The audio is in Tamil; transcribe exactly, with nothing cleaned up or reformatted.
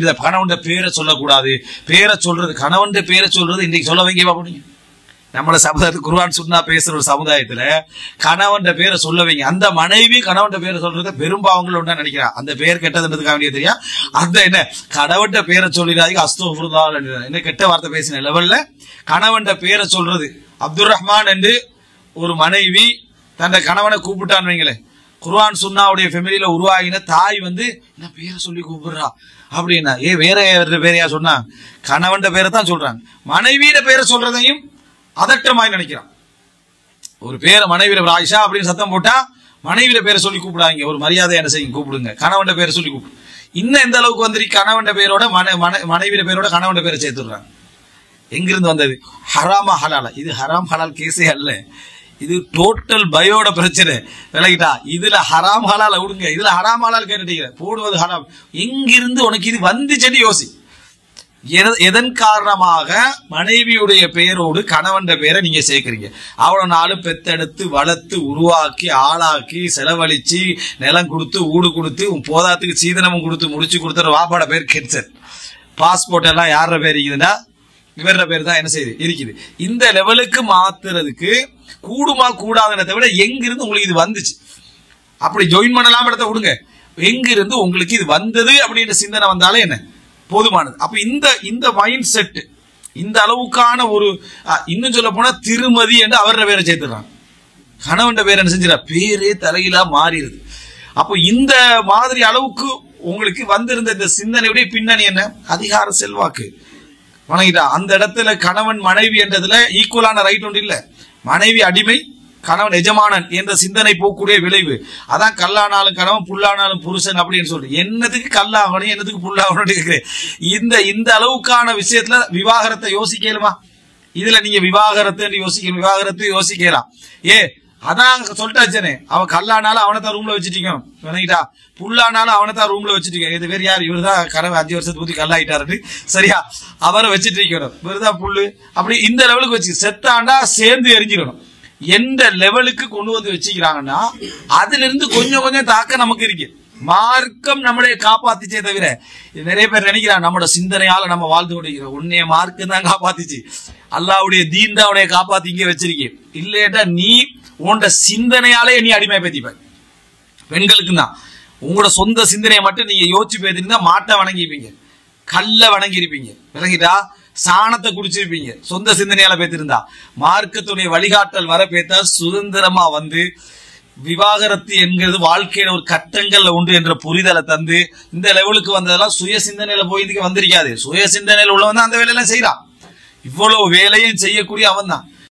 கணவன் பேரை சொல்லக்கூடாது. பேரை சொல்றது, கணவன் பேரை சொல்றது இன்னைக்கு சொல்ல வைங்க பாப்பீங்க. நம்மள சமுதாயத்துக்கு குர்ஆன் சுன்னா பேசுற ஒரு சமுதாயத்துல கணவன் பேரை சொல்ல வைங்க. அந்த மனைவி கணவன் பேரை சொல்றது பெரும்பாவங்கள் ஒன்றா நினைக்கிறான். அந்த பேர் கெட்டதுன்றதுக்காக வேண்டிய தெரியா. அந்த என்ன கணவன் பேரை சொல்லிடாதீங்க, அஸ்தக்ஃபிருல்லாஹ் என்ன கெட்ட வார்த்தை பேசின லெவல்ல கணவன் பேரை சொல்றது. அப்துல் ரஹ்மான் என்று ஒரு மனைவி தன் கணவனை கூப்பிட்டான்னு வைங்களேன், குர்ஆன் சுன்னாவுடைய ஃபேமிலியில உருவாகின தாய் வந்து என்ன பேரை சொல்லி கூப்பிடுறா அப்படின்னா, ஏ வேற பேரையா சொன்னா, கணவன் பேரை தான் சொல்றாங்க. மனைவியிட பேரை சொல்றதையும் அதட்டமாய் நினைக்கிறான். ஒரு பேரை மனைவியில ஆயிஷா அப்படின்னு சத்தம் போட்டா மனைவியில பேரை சொல்லி கூப்பிடாங்க, ஒரு மரியாதை என்ன செய்யும் கூப்பிடுங்க, கணவன் பேரை சொல்லி கூப்பிடு. இன்னும் எந்த அளவுக்கு வந்துருக்கு, கணவன் பேரோட மனைவியில பேரோட கணவன் பேரை சேர்த்துடுறாங்க. எங்கிருந்து வந்தது? ஹராமா ஹலாலா? இது ஹராம் ஹலால் கேஸே அல்ல, இது டோட்டல் பயோட பிரச்சனை. விலகிட்டா இதுல ஹராம் ஹலால விடுங்க, இதுல ஹராம் ஹலால் கேட்டுட்டீங்க, போடுவது ஹராம். எங்கிருந்து உனக்கு இது வந்துச்சுன்னு யோசி. எதன் காரணமாக மனைவியுடைய பெயரோடு கணவன் பெயரை நீங்க சேர்க்கிறீங்க? அவ்வளவு நாளும் பெத்தெடுத்து வளர்த்து உருவாக்கி ஆளாக்கி செலவழிச்சு நிலம் கொடுத்து ஊடு கொடுத்து போதாத்துக்கு சீதனமும் கொடுத்து முடிச்சு கொடுத்த வாப்பாட பேர் கேன்சர். பாஸ்போர்ட் எல்லாம் யார பேர் இருக்குதுன்னா இவர பேர் தான் என்ன செய்யுது இருக்குது. இந்த லெவலுக்கு மாத்துறதுக்கு கூடுமா கூடாதுன்றதை விட எங்கிருந்து உங்களுக்கு இது வந்துச்சு அப்படி ஜாயின் பண்ணலாம் இடத்த விடுங்க. எங்கிருந்து உங்களுக்கு இது வந்தது அப்படின்ற சிந்தனை வந்தாலே என்ன போதுமானது. அப்ப இந்த இந்த மைண்ட் செட், இந்த அளவுக்கான ஒரு இன்னும் சொல்ல போனா திருமதி என்று அவர பேரை சேர்த்துறாங்க, கணவன் பேர் என்ன செஞ்சிடா பேரே தலையிலா மாறிடுது. அப்போ இந்த மாதிரி அளவுக்கு உங்களுக்கு வந்திருந்த இந்த சிந்தனையுடைய பின்னணி என்ன? அதிகார செல்வாக்கு வணங்கிட்டா. அந்த இடத்துல கணவன் மனைவி என்றதுல ஈக்குவலான ரைட் ஒன்று இல்ல. மனைவி அடிமை, கணவன் எஜமானன் என்ற சிந்தனை போக்கூடிய விளைவு. அதான் கல்லானாலும் கணவன் புல்லானாலும் புருஷன் அப்படின்னு சொல்றேன். என்னதுக்கு கல்லாகணும், என்னதுக்கு புல்லாகணும் கேட்கிறேன். இந்த இந்த அளவுக்கான விஷயத்துல விவாகரத்தை யோசிக்கலுமா? இதுல நீங்க விவாகரத்து யோசிக்க விவாகரத்து யோசிக்கலாம். ஏ அதான் சொல்லிட்டாச்சனே, அவன் கல்லானாலும் அவனை தான் ரூம்ல வச்சுட்டீங்க, விளங்கிட்டா, புல்லானாலும் அவனை தான் ரூம்ல வச்சுட்டீங்க. இது வேற யார்? இவரு தான் கனவு அஞ்சு வருஷத்துக்கு ஊத்தி கல்லாயிட்டாரு, சரியா, அவரை வச்சுட்டு இருக்கணும், இவருதான் புல்லு. அப்படி இந்த லெவலுக்கு வச்சு செத்தாண்டா சேர்ந்து எரிஞ்சிடணும். எந்த லெவலுக்கு கொண்டு வந்து வச்சுக்கிறாங்கன்னா அதுல இருந்து கொஞ்சம் கொஞ்சம் தாக்க நமக்கு இருக்கு. மார்க்கம் நம்மளை காப்பாத்திச்சே தவிர நிறைய பேர் நினைக்கிறான் நம்மளோட சிந்தனையால நம்ம வாழ்ந்து கொண்டிருக்கிறோம். உன்னைய மார்க்கம் தான் காப்பாத்திச்சு, அல்லாவுடைய தீன் தான் உன்னைய காப்பாத்தி இங்க வச்சிருக்கேன். இல்லையா நீ உன்னோட சிந்தனையாலே நீ அடிமை பேத்திப்ப. பெண்களுக்கு தான் உங்களோட சொந்த சிந்தனையை மட்டும் நீங்க யோசிச்சு பேத்திருந்தா மாட்டை வணங்கிருப்பீங்க, கல்ல வணங்கி இருப்பீங்க, விளங்கிட்டா, சாணத்தை குடிச்சிருப்பீங்க. சொந்த சிந்தனையால பேத்திருந்தா மார்க்கத்துடைய வழிகாட்டல் வர பேத்தா சுதந்திரமா வந்து விவாகரத்து என்கிறது வாழ்க்கையில ஒரு கட்டங்கள்ல உண்டு என்ற புரிதலை தந்து இந்த லெவலுக்கு வந்ததெல்லாம் சுய சிந்தனையில போய் வந்திருக்காது. சுய சிந்தனையில உள்ளவன் தான் அந்த வேலையெல்லாம் செய்யறான். இவ்வளவு வேலையும் செய்யக்கூடிய அவன் தான்.